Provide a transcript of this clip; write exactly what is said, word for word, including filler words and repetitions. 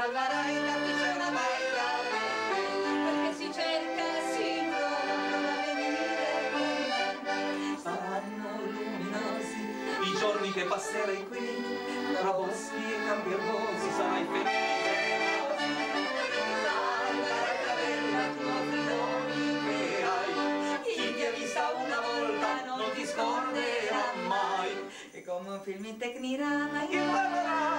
Salvarai il cappuccino a bailare, perché si cerca, si trova, prova a venire. Saranno luminosi i giorni che passerai qui, tra boschi e campi erbosi sarai felice. Salverai la bella tua filoni che hai, chi ti ha vista una volta non ti scorderà mai. E come un film in Tecnirai